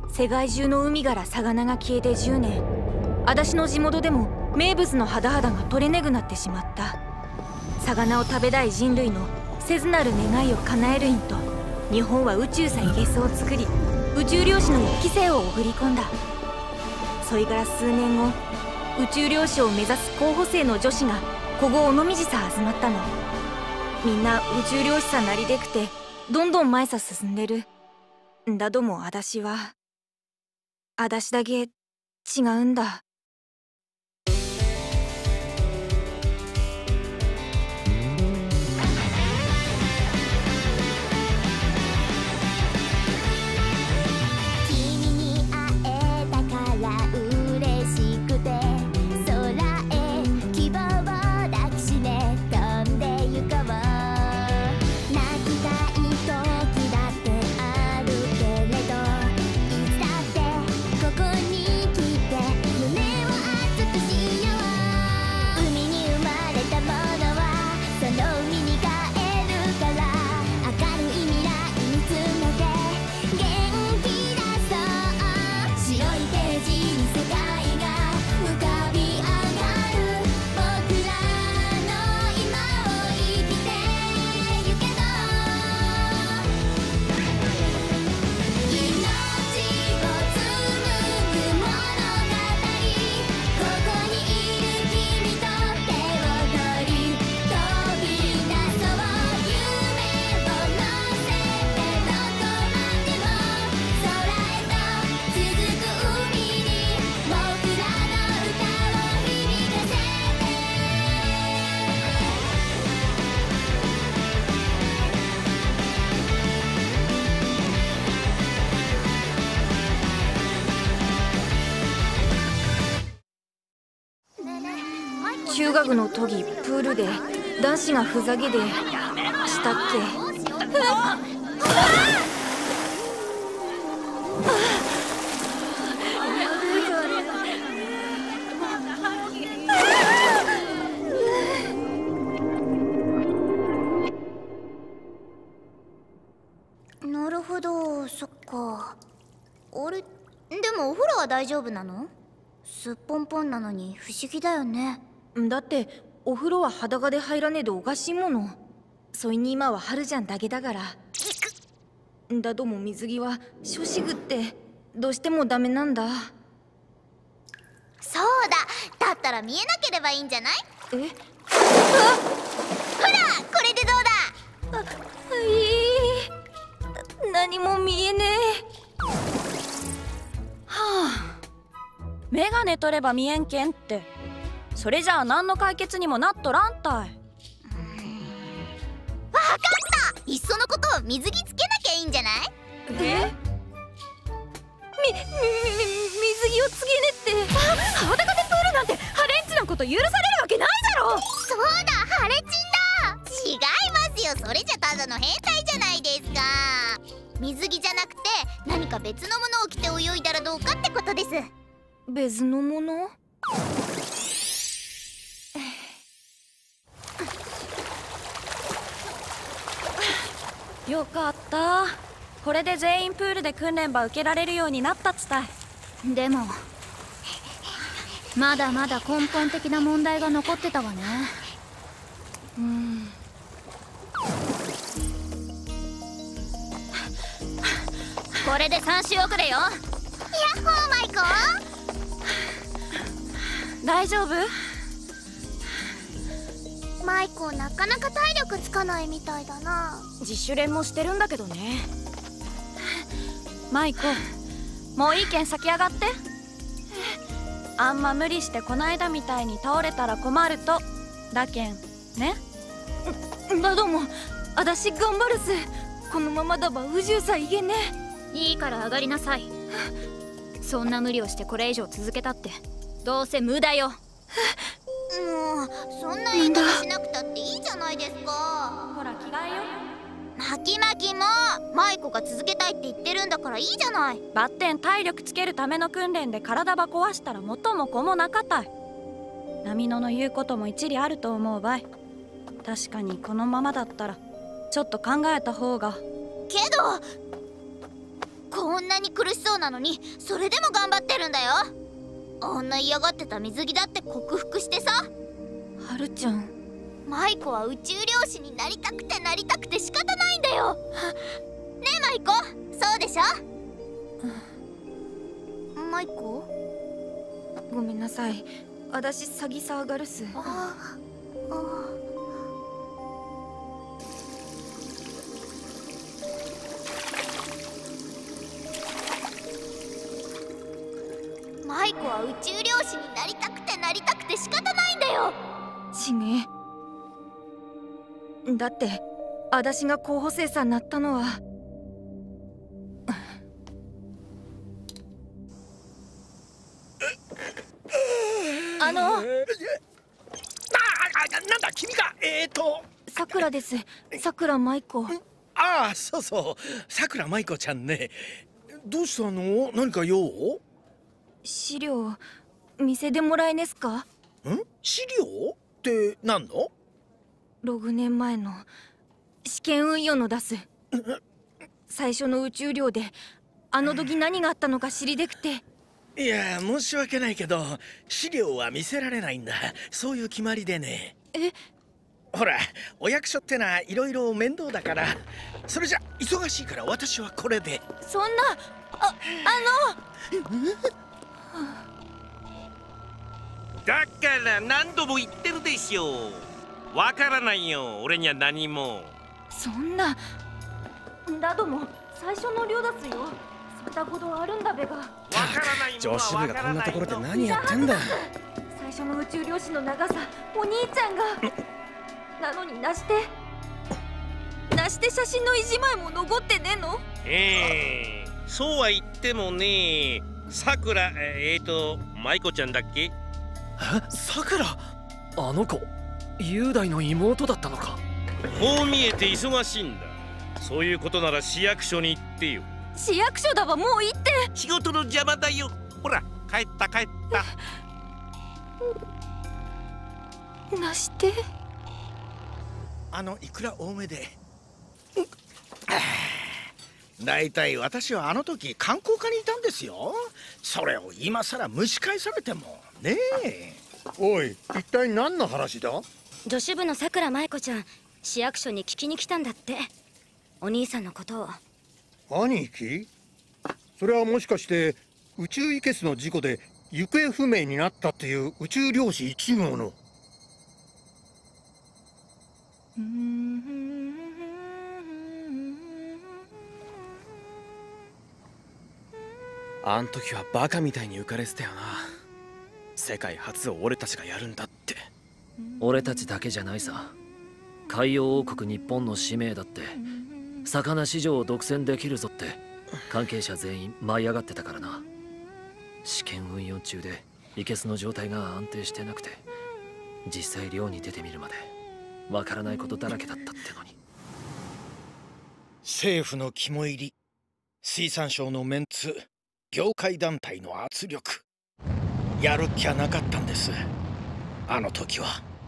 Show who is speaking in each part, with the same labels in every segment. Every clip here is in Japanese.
Speaker 1: 世界中の海から魚が消えて10年。私の地元でも名物のハダハダが取れねぐなってしまった。魚を食べたい人類の切なる願いを叶えるんと、日本は宇宙さいげすを作り、宇宙漁師の1期生を送り込んだ。それから数年後、宇宙漁師を目指す候補生の女子がここ尾道さ集まったの。みんな宇宙漁師さなりでくてどんどん前さ進んでる。んだどもあだしだけ違うんだ。中学の時プールで男子がふざけでしたっけ。
Speaker 2: なるほど、そっか。あれ、でもお風呂は大丈夫なの？すっぽんぽんなのに不思議だよね。
Speaker 1: だってお風呂は裸で入らねえとおかしいもの。そいに今は春じゃんだけだから。だども水着は初子ぐってどうしてもダメなんだ。
Speaker 2: そうだ、だったら見えなければいいんじゃない？
Speaker 1: え？
Speaker 2: ほら、これでどうだ？
Speaker 1: 何も見えねえ。
Speaker 3: はあ、メガネ取れば見えんけんって、それじゃあ何の解決にもなっとらんたい。
Speaker 2: わかった、いっそのことを水着つけなきゃいいんじゃない？
Speaker 1: 水着をつけねって。
Speaker 3: 裸でプールなんてハレンチなこと許されるわけないだろ。
Speaker 2: そうだ、ハレチンだ。違いますよ、それじゃただの変態じゃないですか。水着じゃなくて何か別のものを着て泳いだらどうかってことです。
Speaker 1: 別のもの？
Speaker 3: よかった。これで全員プールで訓練ば受けられるようになったっつたい。
Speaker 2: でもまだまだ根本的な問題が残ってたわね。
Speaker 3: これで3周遅れよ。
Speaker 2: ヤッホーマイコ。
Speaker 3: 大丈夫？
Speaker 2: マイコなかなか体力つかないみたいだな。
Speaker 3: 自主練もしてるんだけどね。マイコ、もういいけん先上がって。あんま無理してこないだみたいに倒れたら困るとだけんね。
Speaker 1: だどもあだし頑張るす。このままだば宇宙さいけね。
Speaker 4: いいから上がりなさい。そんな無理をしてこれ以上続けたってどうせ無駄よ。
Speaker 2: もうそんな言い方しなくたっていいじゃないですか。
Speaker 3: ほら着替えよ。
Speaker 2: マキマキもマイコが続けたいって言ってるんだからいいじゃない。
Speaker 3: バッテン体力つけるための訓練で体ば壊したら元も子もなかたい。波野の言うことも一理あると思うばい。確かにこのままだったらちょっと考えた方が。
Speaker 2: けどこんなに苦しそうなのにそれでも頑張ってるんだよ。あんな嫌がってた水着だって克服してさ。
Speaker 1: はるちゃん、
Speaker 2: 舞子は宇宙漁師になりたくてなりたくて仕方ないんだよ。ねえ舞子、そうでしょ。舞子、
Speaker 1: ごめんなさい。私詐欺さがるす。
Speaker 2: 舞子は宇宙漁師になりたくてなりたくて仕方ないんだよ。
Speaker 1: ちげえ。だって私が候補生さんなったのは
Speaker 5: なんだ君が
Speaker 1: さくらです。さくら舞子。
Speaker 5: ああ、そうそう、さくら舞子ちゃんね。どうしたの？何か用？
Speaker 1: 資料見せてもらえねすか？
Speaker 5: ん？資料って何の
Speaker 1: ？6年前の試験運用の出す最初の宇宙漁であの時何があったのか知りでくて。
Speaker 5: いや、申し訳ないけど資料は見せられないんだ。そういう決まりでね。ほら、お役所ってのはいろいろ面倒だから。それじゃ忙しいから私はこれで。
Speaker 1: そんな
Speaker 6: だから何度も言ってるでしょ。わからないよ、俺には何も。
Speaker 1: そんなだども最初の量だすよ。そんなことあるんだべが。
Speaker 6: わからないもの
Speaker 5: 女子部
Speaker 6: はわから
Speaker 5: がこんなところで
Speaker 6: ない
Speaker 5: 何やってんだ。
Speaker 1: 最初の宇宙漁師の長さお兄ちゃんがなのになして写真の一枚も残ってねえの？
Speaker 6: そうは言ってもね、さくら舞子ちゃんだっけ？
Speaker 7: さくら、あの子雄大の妹だったのか。
Speaker 6: こう見えて忙しいんだ。そういうことなら市役所に行ってよ。
Speaker 1: 市役所だわ、もう行って。
Speaker 6: 仕事の邪魔だよ。ほら、帰った。
Speaker 1: なして。
Speaker 5: いくら多めで。だいたい私はあの時観光課にいたんですよ。それを今さら蒸し返されてもねえ。
Speaker 8: おい、一体何の話だ？
Speaker 9: 女子部のさくら舞子ちゃん、市役所に聞きに来たんだって、お兄さんのことを。
Speaker 8: 兄貴？それはもしかして宇宙いけすの事故で行方不明になったっていう宇宙漁師1号の。
Speaker 7: あん時はバカみたいに浮かれてたよな。世界初を俺たちがやるんだって。
Speaker 10: 俺たちだけじゃないさ。海洋王国日本の使命だって、魚市場を独占できるぞって関係者全員舞い上がってたからな。試験運用中でイケスの状態が安定してなくて、実際漁に出てみるまでわからないことだらけだったってのに。
Speaker 5: 政府の肝入り、水産省のメンツ、業界団体の圧力、やる気はなかったんです、あの時は。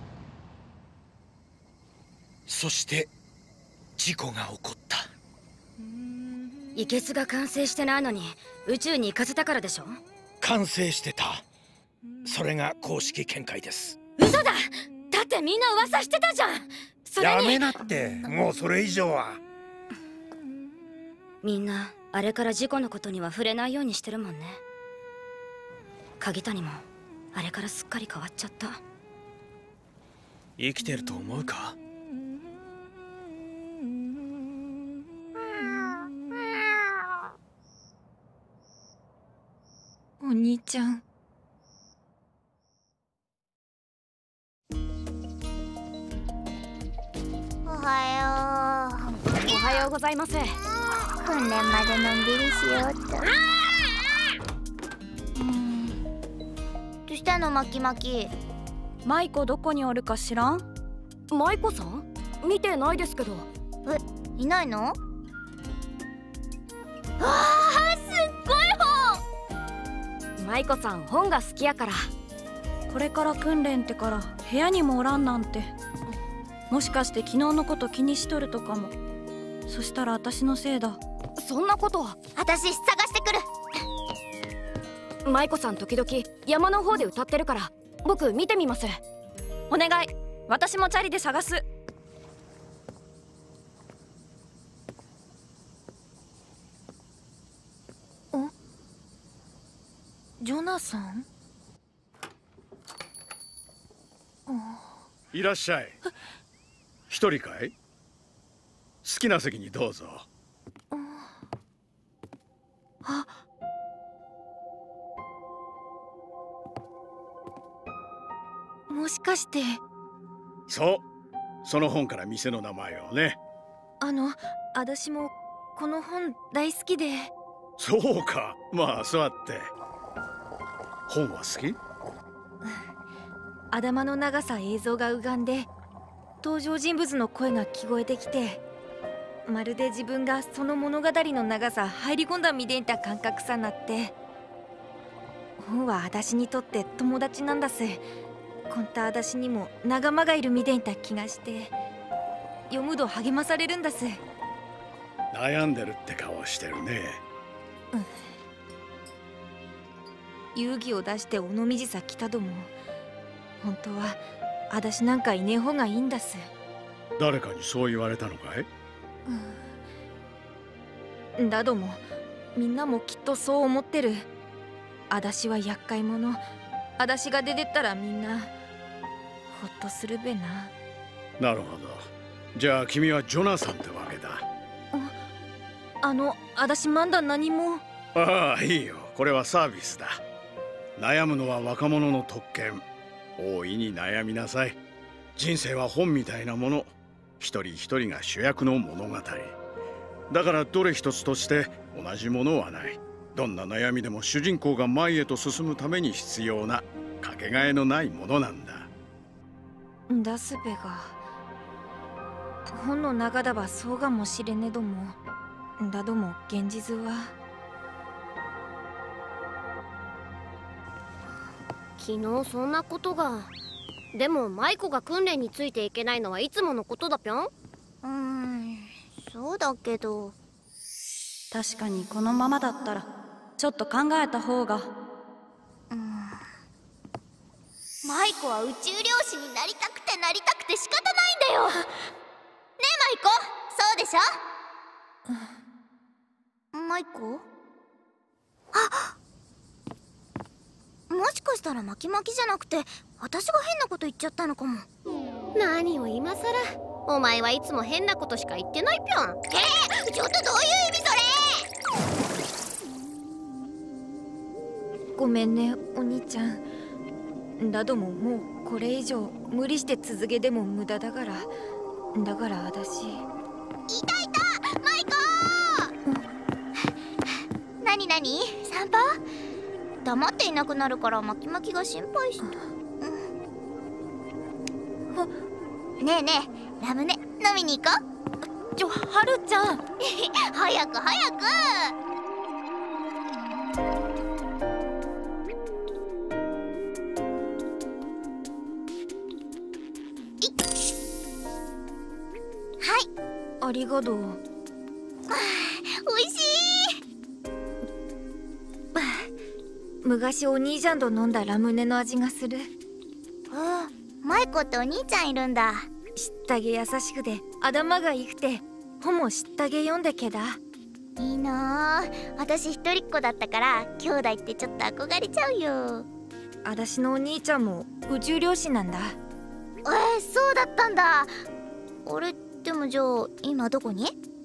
Speaker 5: そして事故が起こった。
Speaker 9: イケスが完成してないのに宇宙に行かせたからでしょ？
Speaker 5: 完成してた。それが公式見解です。
Speaker 9: 嘘だ！だってみんな噂してたじゃん。それに
Speaker 8: やめなって、もうそれ以上は。
Speaker 9: みんなあれから事故のことには触れないようにしてるもんね。鍵谷もあれからすっかり変わっちゃった。
Speaker 7: 生きてると思うか？
Speaker 1: お兄ちゃん。
Speaker 2: おはよう。
Speaker 3: おはようございます。
Speaker 2: 訓練までのんびりしようと。どうしたのマキマキ？
Speaker 3: 舞子どこにおるか知らん？舞子さん？見てないですけど。
Speaker 2: いないの？わあ、すっごい本。
Speaker 3: 舞子さん本が好きやから。これから訓練ってから部屋にもおらんなんて。もしかして昨日のこと気にしとるとかも。そしたら私のせいだ。 そんなことは。
Speaker 2: 私探してくる。
Speaker 3: 舞子さん時々山の方で歌ってるから僕見てみます。お願い、私もチャリで探す。
Speaker 1: ジョナサン？
Speaker 11: いらっしゃい。一人かい？好きな席にどうぞ。
Speaker 1: あ、もしかして。
Speaker 11: そう、その本から店の名前をね。
Speaker 1: 私もこの本大好きで。
Speaker 11: そうか、まあ座って。本は好き？
Speaker 1: 頭の長さ映像が浮かんで登場人物の声が聞こえてきて、まるで自分がその物語の長さ入り込んだみでいた感覚さなって。本は私にとって友達なんだす。こんた私にも仲間がいるみでいた気がして読むと励まされるんだす。
Speaker 11: 悩んでるって顔してるね。
Speaker 1: 勇気を出して尾道さ来たども、本当は私なんかいねえ方がいいんだす。
Speaker 11: 誰かにそう言われたのかい？
Speaker 1: だどもみんなもきっとそう思ってる。私は厄介者。私が出てったらみんなほっとするべな。
Speaker 11: なるほど。じゃあ君はジョナサンってわけだ。
Speaker 1: 私まだ何も。
Speaker 11: ああ、いいよ。これはサービスだ。悩むのは若者の特権。大いに悩みなさい。人生は本みたいなもの。一人一人が主役の物語。だからどれ一つとして同じものはない。どんな悩みでも主人公が前へと進むために必要なかけがえのないものなんだ。
Speaker 1: だすべが本の中だばそうかもしれねども、だども現実は。
Speaker 12: 昨日そんなことが。でも舞子が訓練についていけないのはいつものことだぴょん。
Speaker 2: そうだけど。
Speaker 3: 確かにこのままだったらちょっと考えた方が。
Speaker 2: 舞子は宇宙漁師になりたくてなりたくて仕方ないんだよ。ねえ舞子、そうでしょ？舞子？もしかしたら巻き巻きじゃなくて私が変なこと言っちゃったのかも。
Speaker 12: 何を今さら。お前はいつも変なことしか言ってないぴょん。
Speaker 2: ちょっとどういう意味それ。
Speaker 1: ごめんねお兄ちゃん。だどももうこれ以上無理して続けても無駄だから。だから私。
Speaker 2: いたいた、マイコー。なになに、散歩？黙っていなくなるから巻き巻きが心配して。ねえねえ、ラムネ飲みに行こう。
Speaker 1: はるちゃん
Speaker 2: 早く早く。
Speaker 1: ありがとう。
Speaker 2: おいしい。
Speaker 1: 昔お兄ちゃんと飲んだラムネの味がする。
Speaker 2: マイコってお兄ちゃんいるんだ。
Speaker 1: 知ったげ優しくて頭がいいくて本も知ったげ読んでけだ。
Speaker 2: いいなあ。私一人っ子だったから兄弟ってちょっと憧れちゃうよ。
Speaker 1: 私のお兄ちゃんも宇宙漁師なんだ。
Speaker 2: そうだったんだ。俺でもじゃあ今どこに？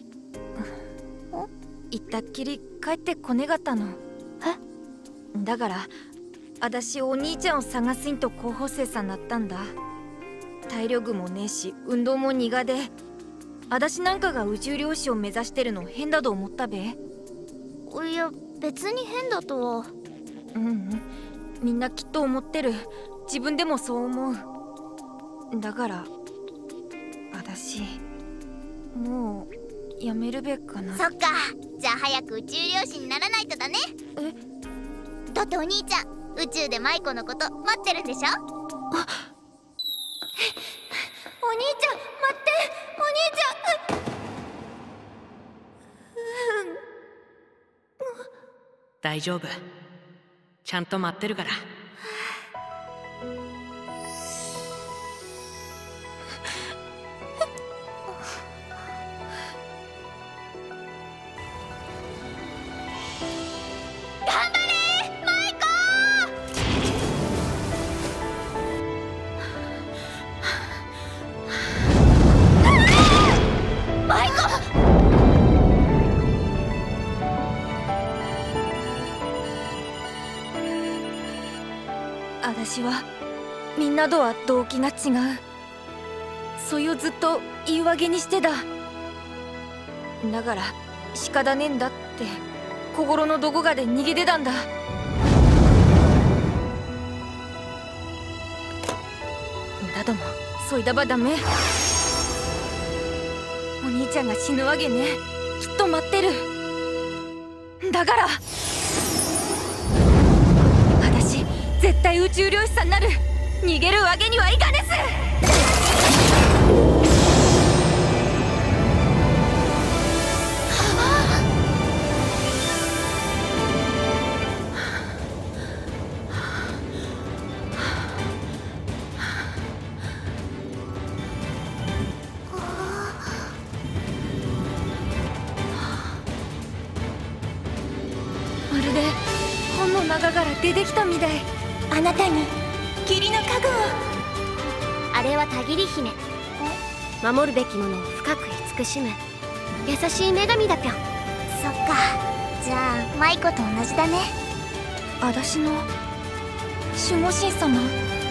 Speaker 1: 行ったっきり帰ってこねがったの。だから私お兄ちゃんを探すんと候補生さんなったんだ。体力もねえし運動も苦手。私なんかが宇宙漁師を目指してるの変だと思ったべ。
Speaker 2: いや別に変だとは。
Speaker 1: みんなきっと思ってる。自分でもそう思う。だから私もうやめるべかな。
Speaker 2: そっか。じゃあ早く宇宙漁師にならないとだね。だってお兄ちゃん宇宙でマイコのこと待ってるんでしょ？お兄ちゃん待って。お兄ちゃん。
Speaker 13: 大丈夫。ちゃんと待ってるから。
Speaker 2: 頑張れマイコ！マイコ！
Speaker 1: 私はみんなとは動機が違う。そいをずっと言い訳にしてだ。だから仕方ねえんだって心のどこかで逃げてたんだ。だどもそいだばダメ。お兄ちゃんが死ぬわけねえ。きっと待ってる。だから私絶対宇宙漁師さんになる。逃げるわけにはいかねす。まるで本の中から出てきたみたい。
Speaker 2: あなたに
Speaker 12: 霧の加護を。あれはたぎり姫。守るべきものを深く慈しむ優しい女神だぴょん。
Speaker 2: そっか、じゃあマイコと同じだね。
Speaker 1: 私の守護神様。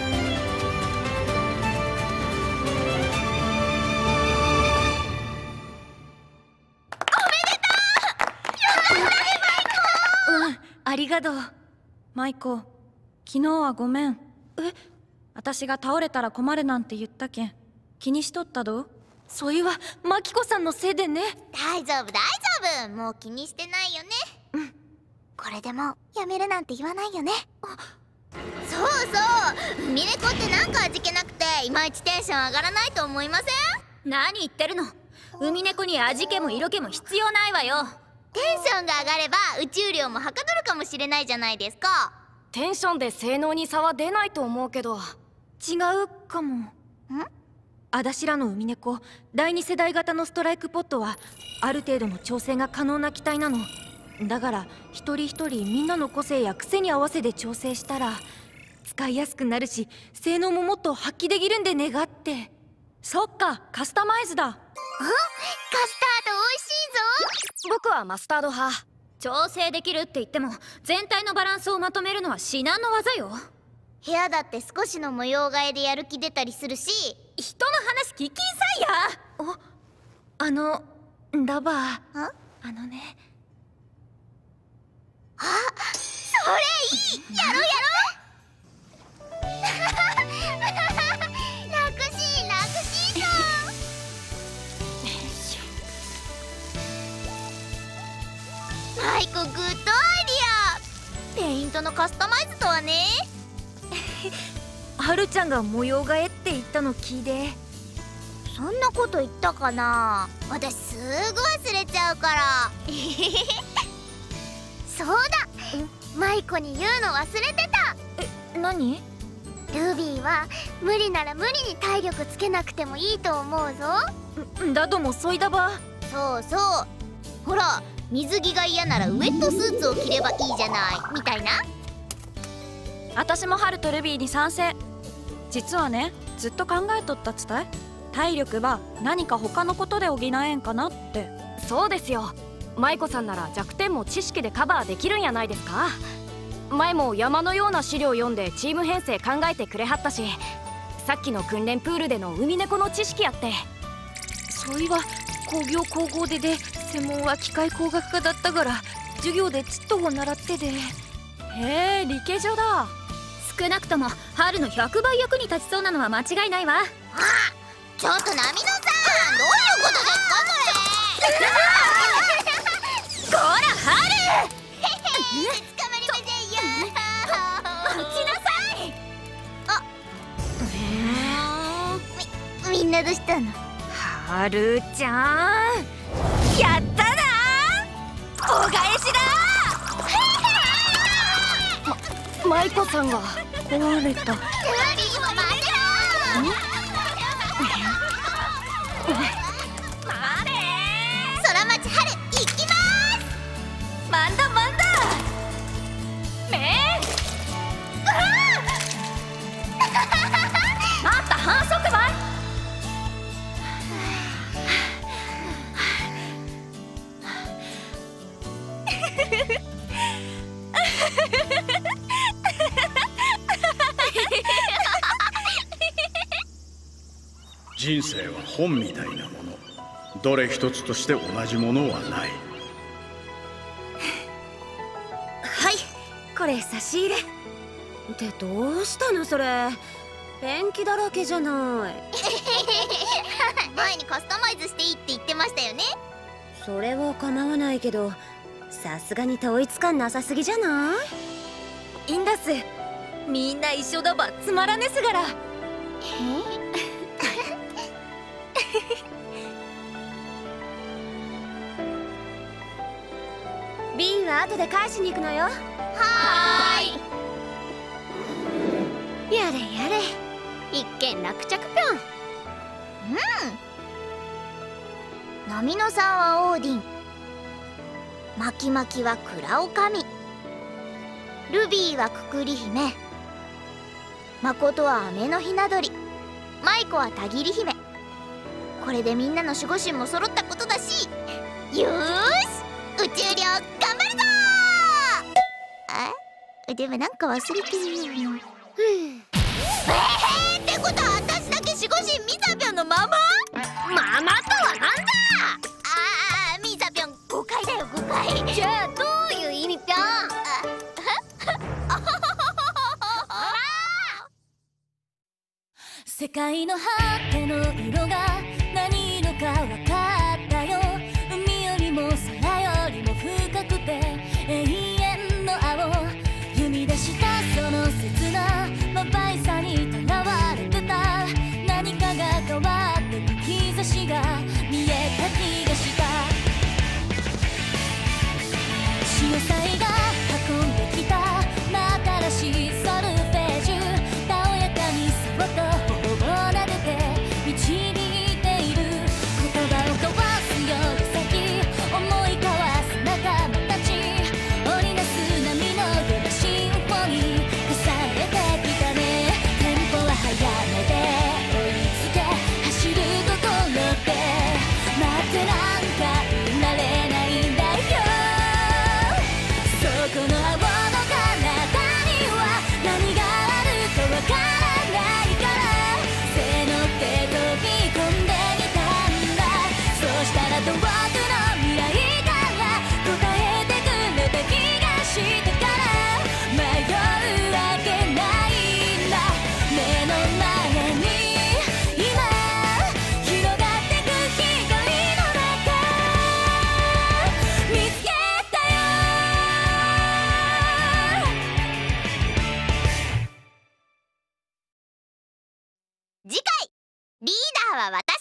Speaker 1: ありがとう。
Speaker 3: マイコ、昨日はごめん。私が倒れたら困るなんて言ったけん気にしとったど。
Speaker 1: そいはマキコさんのせいでね。
Speaker 2: 大丈夫大丈夫、もう気にしてないよね。うん、これでもやめるなんて言わないよね。そうそう、海猫ってなんか味気なくていまいちテンション上がらないと思いません？
Speaker 4: 何言ってるの。海猫に味気も色気も必要ないわよ。
Speaker 2: テンションが上がれば宇宙量もはかどるかもしれないじゃないですか。
Speaker 12: テンションで性能に差は出ないと思うけど。
Speaker 1: 違うかも。あだしらの海猫第2世代型のストライクポットはある程度の調整が可能な機体なの。だから一人一人みんなの個性や癖に合わせて調整したら使いやすくなるし性能ももっと発揮できるんで願って。
Speaker 3: そっか、カスタマイズだ。
Speaker 2: カスタード美味しいぞ。
Speaker 12: 僕はマスタード派。
Speaker 4: 調整できるって言っても全体のバランスをまとめるのは至難の技よ。
Speaker 2: 部屋だって少しの模様替えでやる気出たりするし。
Speaker 4: 人の話聞きんさい
Speaker 1: や。ダバー、あのね。
Speaker 2: あ、それいい、やろうやろう。楽しい楽しいぞ。マイコグッドアイディア。ペイントのカスタマイズとはね。
Speaker 1: はるちゃんが模様替えって言ったの聞いて。
Speaker 2: そんなこと言ったかな。私すぐ忘れちゃうから。そうだ、マイコに言うの忘れてた。
Speaker 1: 何？
Speaker 2: ルビーは無理なら無理に体力つけなくてもいいと思うぞ。
Speaker 1: だどもそいだば。
Speaker 2: そうそう、ほら水着が嫌ならウェットスーツを着ればいいじゃないみたいな。
Speaker 3: 私もハルとルビーに賛成。実はね、ずっと考えとったつたい。体力は何か他のことで補えんかなって。
Speaker 12: そうですよ。舞子さんなら弱点も知識でカバーできるんやないですか。前も山のような資料読んでチーム編成考えてくれはったし、さっきの訓練プールでの海猫の知識やって。
Speaker 1: そいは工業高校で専門は機械工学科だったから授業でちっとを習ってで。
Speaker 3: へえ、理系女だ。
Speaker 4: 少なくとも春の100倍役に立ちそうなのは間違いないわ。
Speaker 2: ちょっとナミノさん、どういうことですかこれ。
Speaker 4: こら春
Speaker 2: 捕まりませんよ。
Speaker 4: 落ちなさい。
Speaker 2: みんなどうしたの？
Speaker 1: はるちゃん、やったな。お返しだ。
Speaker 12: 舞子さんが壊れた。
Speaker 2: ルビーも待てろ。空町春行きます。
Speaker 1: マンダマンダめ
Speaker 3: あんた反則ばい。
Speaker 11: 人生は本みたいなもの。どれ一つとして同じものはない。
Speaker 9: はい、これ差し入れってどうしたのそれ。ペンキだらけじゃない。
Speaker 2: 前にカスタマイズしていいって言ってましたよね。
Speaker 9: それは構わないけど、さすがに統一感なさすぎじゃない？
Speaker 1: インダス、みんな一緒だばつまらねすがら。
Speaker 9: 瓶は後で返しに行くのよ。
Speaker 2: はーい。
Speaker 9: やれやれ、一件落着ぴょん。
Speaker 2: 波野さんはオーディン、マキマキは蔵女将、ルビーはくくり姫、マコトは雨のひな鳥、マイコはたぎり姫。これでみんなの守護神も揃ったことだし、よーし宇宙寮頑張るぞー。でもなんか忘れてるよ。ってことは私だけ守護神ミサピョンのまま？ママとはなんだ。ミサピョン誤解だよ誤解。じゃあどういう意味ぴょん？
Speaker 14: 世界の果ての色が何色か分かったよ。海よりも空よりも深くて永遠の青。生み出したその切なまばいさにとらわれてた。何かが変わってく兆しが見えた気がした。潮騒が運んできた真新しいソルフェージュ。たおやかにそっと頬を撫でて導いている。言葉を交わすより先思い交わす仲間たち。織りなす波のようなシンフォニー重ねてきたね。テンポは速めで追いつけ走る心で待ってなんかいられないんだよ。そこの青の彼方には何があるかわからないから、背乗って飛び込んでみたんだ。そうしたら遠くの未来から答えてくれた気がしてから、迷うわけないんだ。目の前に今広がってく光の中見つけたよ。
Speaker 2: 次回リーダーは私。